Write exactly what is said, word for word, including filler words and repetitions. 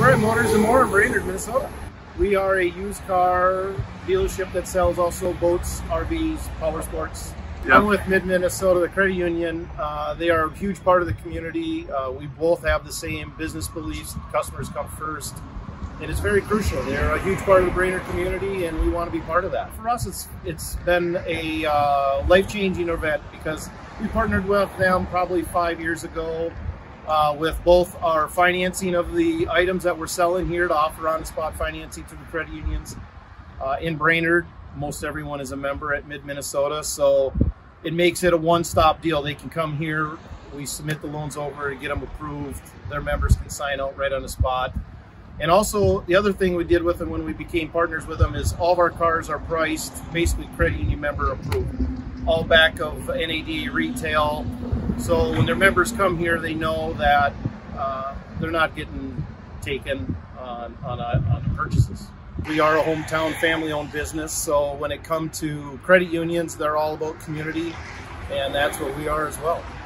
We're at Motors and More in Brainerd, Minnesota. We are a used car dealership that sells also boats, R Vs, power sports. Yep. I'm with Mid-Minnesota, the credit union. Uh, they are a huge part of the community. Uh, we both have the same business beliefs. Customers come first. And it's very crucial. They're a huge part of the Brainerd community, and we want to be part of that. For us, it's it's been a uh, life-changing event because we partnered with them probably five years ago uh, with both our financing of the items that we're selling here to offer on-the-spot financing to the credit unions uh, in Brainerd. Most everyone is a member at Mid-Minnesota, so it makes it a one-stop deal. They can come here, we submit the loans over and get them approved. Their members can sign out right on the spot. And also, the other thing we did with them when we became partners with them is all of our cars are priced basically credit union member approved. All back of N A D A retail. So when their members come here, they know that uh, they're not getting taken on, on, a, on the purchases. We are a hometown family-owned business, so when it comes to credit unions, they're all about community, and that's what we are as well.